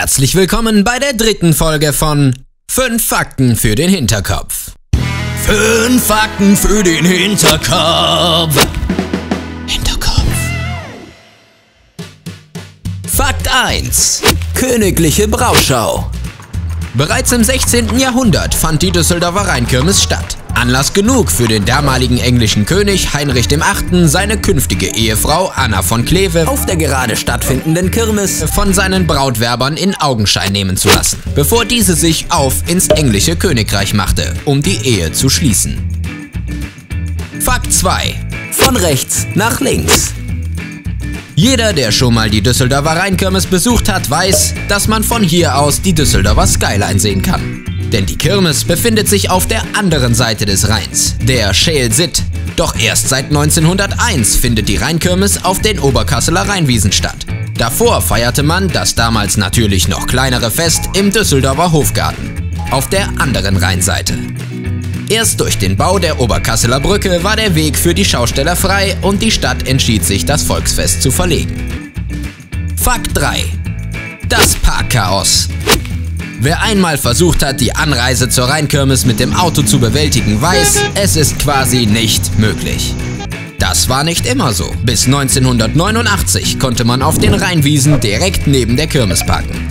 Herzlich willkommen bei der dritten Folge von 5 Fakten für den Hinterkopf. 5 Fakten für den Hinterkopf. Fakt 1. Königliche Brautschau. Bereits im 16. Jahrhundert fand die Düsseldorfer Rheinkirmes statt. Anlass genug für den damaligen englischen König Heinrich VIII., seine künftige Ehefrau Anna von Kleve auf der gerade stattfindenden Kirmes von seinen Brautwerbern in Augenschein nehmen zu lassen, bevor diese sich auf ins englische Königreich machte, um die Ehe zu schließen. Fakt 2. Von rechts nach links. Jeder, der schon mal die Düsseldorfer Rheinkirmes besucht hat, weiß, dass man von hier aus die Düsseldorfer Skyline sehen kann. Denn die Kirmes befindet sich auf der anderen Seite des Rheins, der Scheel Sitt. Doch erst seit 1901 findet die Rheinkirmes auf den Oberkasseler Rheinwiesen statt. Davor feierte man das damals natürlich noch kleinere Fest im Düsseldorfer Hofgarten, auf der anderen Rheinseite. Erst durch den Bau der Oberkasseler Brücke war der Weg für die Schausteller frei und die Stadt entschied sich, das Volksfest zu verlegen. Fakt 3. Das Parkchaos. Wer einmal versucht hat, die Anreise zur Rheinkirmes mit dem Auto zu bewältigen, weiß, es ist quasi nicht möglich. Das war nicht immer so. Bis 1989 konnte man auf den Rheinwiesen direkt neben der Kirmes parken.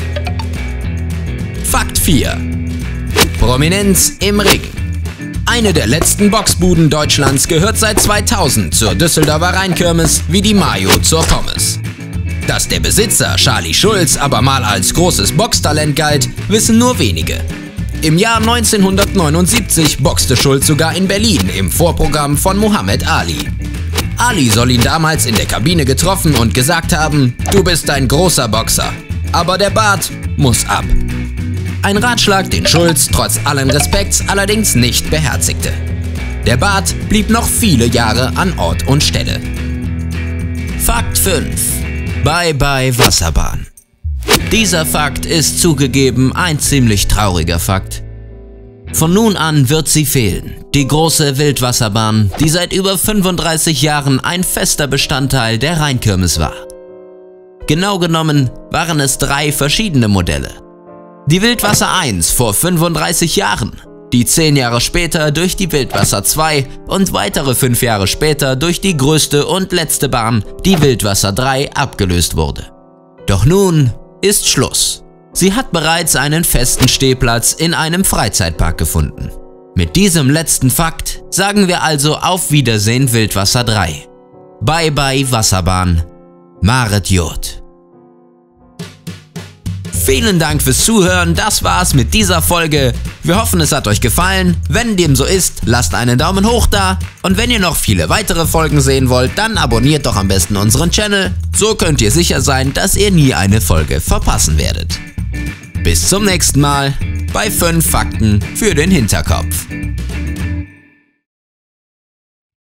Fakt 4. Prominenz im Ring. Eine der letzten Boxbuden Deutschlands gehört seit 2000 zur Düsseldorfer Rheinkirmes wie die Mayo zur Pommes. Dass der Besitzer Charlie Schulz aber mal als großes Boxtalent galt, wissen nur wenige. Im Jahr 1979 boxte Schulz sogar in Berlin im Vorprogramm von Muhammad Ali. Ali soll ihn damals in der Kabine getroffen und gesagt haben: „Du bist ein großer Boxer, aber der Bart muss ab." Ein Ratschlag, den Schulz trotz allen Respekts allerdings nicht beherzigte. Der Bart blieb noch viele Jahre an Ort und Stelle. Fakt 5. Bye bye Wasserbahn. Dieser Fakt ist zugegeben ein ziemlich trauriger Fakt. Von nun an wird sie fehlen. Die große Wildwasserbahn, die seit über 35 Jahren ein fester Bestandteil der Rheinkirmes war. Genau genommen waren es 3 verschiedene Modelle. Die Wildwasser 1 vor 35 Jahren, die 10 Jahre später durch die Wildwasser 2 und weitere 5 Jahre später durch die größte und letzte Bahn, die Wildwasser 3, abgelöst wurde. Doch nun ist Schluss. Sie hat bereits einen festen Stehplatz in einem Freizeitpark gefunden. Mit diesem letzten Fakt sagen wir also auf Wiedersehen Wildwasser 3. Bye bye Wasserbahn. Maret Jod. Vielen Dank fürs Zuhören, das war's mit dieser Folge. Wir hoffen, es hat euch gefallen. Wenn dem so ist, lasst einen Daumen hoch da. Und wenn ihr noch viele weitere Folgen sehen wollt, dann abonniert doch am besten unseren Channel. So könnt ihr sicher sein, dass ihr nie eine Folge verpassen werdet. Bis zum nächsten Mal bei 5 Fakten für den Hinterkopf.